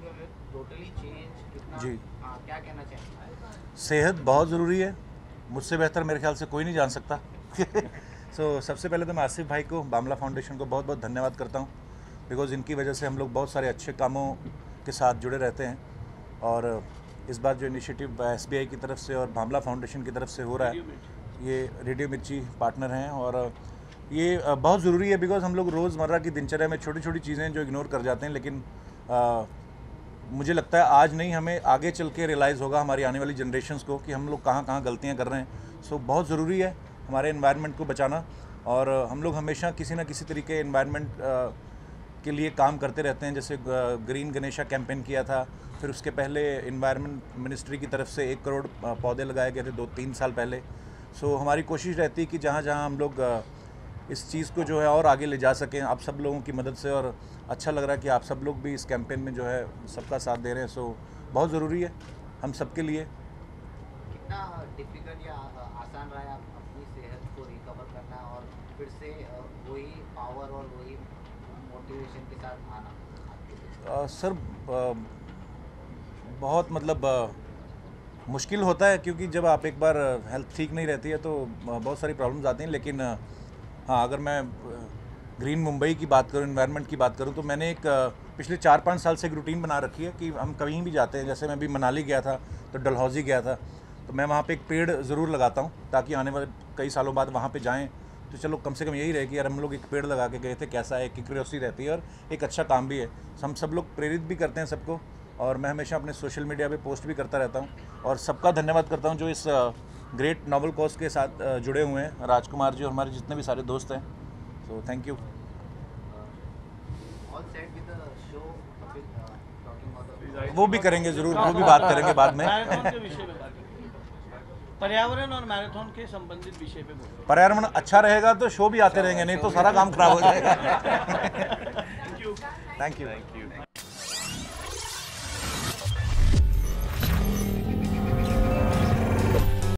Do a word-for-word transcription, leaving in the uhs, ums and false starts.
Totally change कितना जी आ, क्या कहना चाहिए? सेहत बहुत ज़रूरी है, मुझसे बेहतर मेरे ख्याल से कोई नहीं जान सकता। सो so, सबसे पहले तो मैं आसिफ भाई को, बामला फाउंडेशन को बहुत बहुत धन्यवाद करता हूँ, बिकॉज़ इनकी वजह से हम लोग बहुत सारे अच्छे कामों के साथ जुड़े रहते हैं। और इस बार जो इनिशिएटिव एस बी आई की तरफ से और बामला फाउंडेशन की तरफ से हो रहा है, ये रेडियो मिर्ची पार्टनर हैं और ये बहुत ज़रूरी है, बिकॉज़ हम लोग रोज़मर्रा की दिनचर्या में छोटी छोटी चीज़ें जो इग्नोर कर जाते हैं, लेकिन आ, मुझे लगता है आज नहीं, हमें आगे चल के रियलाइज़ होगा हमारी आने वाली जनरेशन्स को कि हम लोग कहाँ कहाँ गलतियाँ कर रहे हैं। सो so, बहुत ज़रूरी है हमारे एनवायरनमेंट को बचाना, और हम लोग हमेशा किसी ना किसी तरीके एनवायरनमेंट के लिए काम करते रहते हैं। जैसे ग्रीन गणेशा कैंपेन किया था, फिर उसके पहले एनवायरनमेंट मिनिस्ट्री की तरफ से एक करोड़ पौधे लगाए गए थे दो तीन साल पहले। सो so, हमारी कोशिश रहती है कि जहाँ जहाँ हम लोग इस चीज़ को जो है और आगे ले जा सकें आप सब लोगों की मदद से। और अच्छा लग रहा है कि आप सब लोग भी इस कैंपेन में जो है सबका साथ दे रहे हैं। सो बहुत ज़रूरी है हम सब के लिए। कितना डिफिकल्ट या आसान रहा है अपनी सेहत को रिकवर करना और फिर से वही पावर और वही मोटिवेशन के साथ आना? आ, सर आ, बहुत मतलब आ, मुश्किल होता है, क्योंकि जब आप एक बार हेल्थ ठीक नहीं रहती है तो बहुत सारी प्रॉब्लम्स आती हैं। लेकिन हाँ, अगर मैं ग्रीन मुंबई की बात करूँ, एनवायरनमेंट की बात करूँ, तो मैंने एक पिछले चार पाँच साल से एक रूटीन बना रखी है कि हम कहीं भी जाते हैं, जैसे मैं अभी मनाली गया था तो डलहौजी गया था, तो मैं वहाँ पे एक पेड़ ज़रूर लगाता हूँ ताकि आने वाले कई सालों बाद वहाँ पे जाएं तो चलो कम से कम यही रहे कि यार हम लोग एक पेड़ लगा के गए थे, कैसा है, एक क्यूरियोसिटी रहती है और एक अच्छा काम भी है। हम सब लोग प्रेरित भी करते हैं सबको, और मैं हमेशा अपने सोशल मीडिया पे पोस्ट भी करता रहता हूँ। और सबका धन्यवाद करता हूँ जो इस ग्रेट नोबल कॉज के साथ जुड़े हुए हैं, राजकुमार जी और हमारे जितने भी सारे दोस्त हैं। So thank you. वो भी करेंगे ज़रूर, वो भी बात करेंगे बाद में। मैराथन के विषय में पर्यावरण और मैराथन के संबंधित विषय पे बोल। पर्यावरण अच्छा रहेगा तो शो भी आते रहेंगे, नहीं तो सारा काम खराब हो जाएगा। Thank you. Thank you.